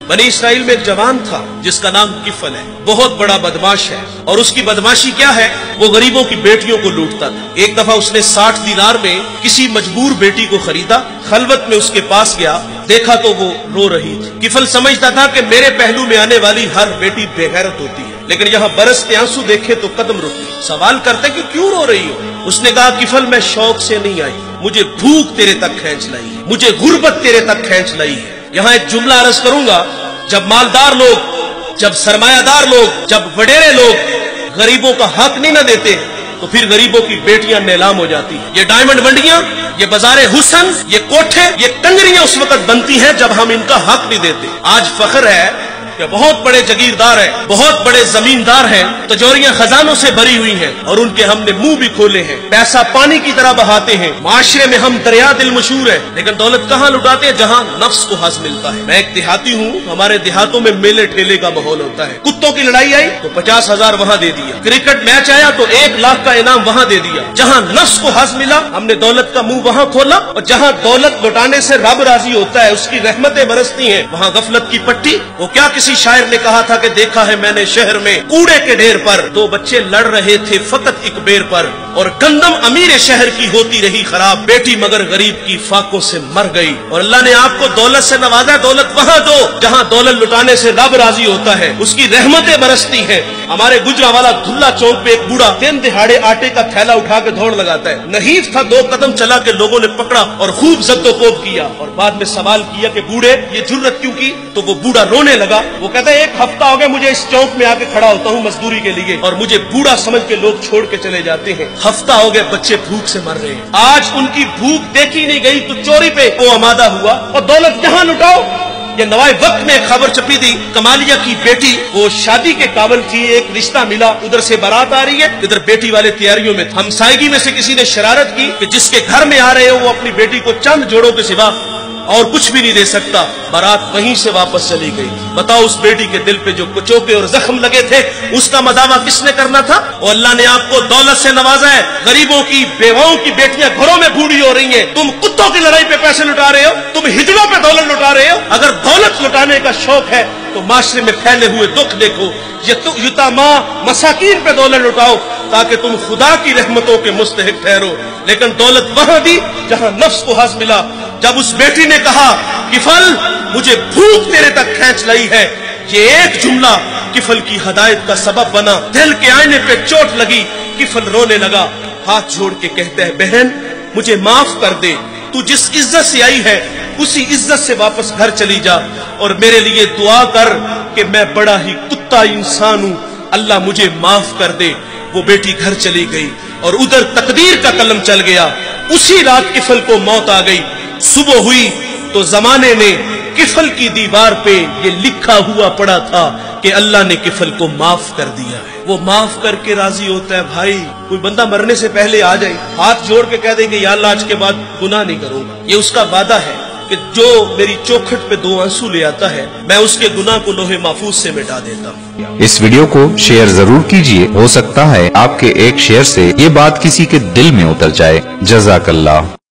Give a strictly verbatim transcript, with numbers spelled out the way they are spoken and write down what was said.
बनी इसराइल में एक जवान था जिसका नाम किफल है। बहुत बड़ा बदमाश है और उसकी बदमाशी क्या है, वो गरीबों की बेटियों को लूटता था। एक दफा उसने साठ दीनार में किसी मजबूर बेटी को खरीदा। खलवत में उसके पास गया, देखा तो वो रो रही थी। किफल समझता था कि मेरे पहलू में आने वाली हर बेटी बेगैरत होती है, लेकिन यहाँ बरसते आंसू देखे तो कदम रुकते। सवाल करते कि क्यों रो रही हो? उसने कहा, किफल मैं शौक से नहीं आई, मुझे भूख तेरे तक खींच लाई है, मुझे गुर्बत तेरे तक खींच लाई है। यहाँ एक जुमला अर्ज करूंगा, जब मालदार लोग, जब सरमायादार लोग, जब वडेरे लोग गरीबों का हक नहीं न देते तो फिर गरीबों की बेटियां नीलाम हो जाती हैं। ये डायमंड मंडियां, ये बाजारे हुसन, ये कोठे, ये कंगरियां उस वक्त बनती हैं जब हम इनका हक नहीं देते। आज फख्र है कि बहुत बड़े जगीरदार हैं, बहुत बड़े जमींदार हैं, तिजोरियां खजानों से भरी हुई हैं और उनके हमने मुंह भी खोले हैं, पैसा पानी की तरह बहाते हैं। माशरे में हम दरिया दिल मशहूर है, लेकिन दौलत कहाँ लुटाते हैं? जहाँ नफ्स को हज मिलता है। मैं एक देहाती हूँ, हमारे देहातों में मेले ठेले का माहौल होता है। कुत्तों की लड़ाई आई तो पचास हजार वहाँ दे दिया, क्रिकेट मैच आया तो एक लाख का इनाम वहाँ दे दिया। जहाँ नफ्स को हज मिला हमने दौलत का मुंह वहाँ खोला, और जहाँ दौलत लुटाने से रब राजी होता है, उसकी रहमतें बरसती हैं, वहाँ गफलत की पट्टी। वो क्या किसी शायर ने कहा था कि देखा है मैंने शहर में कूड़े के ढेर पर दो बच्चे लड़ रहे थे फकत एक बेर पर, और गंदम अमीर शहर की होती रही खराब, बेटी मगर गरीब की फाकों से मर गई। और अल्लाह ने आपको दौलत से नवाजा, दौलत वहाँ दो जहाँ दौलत लुटाने से रब राजी होता है, उसकी रहमतें बरसती हैं। हमारे गुजरावाला धुल्ला चौक पे एक बूढ़ा दिन दिहाड़े आटे का थैला उठा के दौड़ लगाता है। नहीफ था, दो कदम चला के लोगों ने पकड़ा और खूब जद्दोकोब किया, और बाद में सवाल किया कि बूढ़े ये जुर्रत क्यों की? तो वो बूढ़ा रोने लगा। वो कहता है, एक हफ्ता हो गया मुझे इस चौक में आके खड़ा होता हूँ मजदूरी के लिए, और मुझे बूढ़ा समझ के लोग छोड़ के चले जाते हैं। हफ्ता हो गया बच्चे भूख से मर रहे हैं। आज उनकी भूख देखी नहीं गई तो चोरी पे वो आमादा हुआ, और दौलत जहाँ लुटाओ। ये नवाए वक्त में खबर छपी थी, कमालिया की बेटी वो शादी के काबिल थी, एक रिश्ता मिला, उधर से बारात आ रही है, इधर बेटी वाले तैयारियों में। हमसायगी में से किसी ने शरारत की कि जिसके घर में आ रहे हो वो अपनी बेटी को चंद जोड़ों के सिवा और कुछ भी नहीं दे सकता। बारात वहीं से वापस चली गई। बताओ उस बेटी के दिल पे जो कुचोके और जख्म लगे थे, उसका मदावा किसने करना था? और अल्लाह ने आपको दौलत से नवाजा है। गरीबों की बेवाओं की बेटियां घरों में बूढ़ी हो रही हैं, तुम कुत्तों की लड़ाई पे पैसे लुटा रहे हो, तुम हिजड़ों पे दौलत लुटा रहे हो। अगर दौलत लुटाने का शौक है तो माशरे में फैले हुए दुख देखो, यतामा मसाकीन पे दौलत लुटाओ ताकि तुम खुदा की रहमतों के मुस्तहिक ठहरो। लेकिन दौलत वहां दी जहां नफ्स को हज मिला। जब उस बेटी ने कहा, किफल मुझे भूख तेरे तक खींच लाई है, ये एक जुमला किफल की हदायत का सबब बना। दिल के आईने पे चोट लगी, किफल रोने लगा, हाथ जोड़ के कहते हैं, बहन मुझे माफ कर दे, तू जिस इज्जत से आई है उसी इज्जत से वापस घर चली जा, और मेरे लिए दुआ कर कि मैं बड़ा ही कुत्ता इंसान हूं, अल्लाह मुझे माफ कर दे। वो बेटी घर चली गई और उधर तकदीर का कलम चल गया। उसी रात किफल को मौत आ गई। सुबह हुई तो जमाने ने किफल की दीवार पे ये लिखा हुआ पड़ा था कि अल्लाह ने किफल को माफ कर दिया है। वो माफ करके राजी होता है। भाई कोई बंदा मरने से पहले आ जाए, हाथ जोड़ के कह देंगे या अल्लाह आज के बाद गुनाह नहीं करूंगा, ये उसका वादा है कि जो मेरी चौखट पे दो आंसू ले आता है मैं उसके गुनाह को लोहे महफूज से मिटा देता हूँ। इस वीडियो को शेयर जरूर कीजिए, हो सकता है आपके एक शेयर से ये बात किसी के दिल में उतर जाए। जज़ाकल्लाह।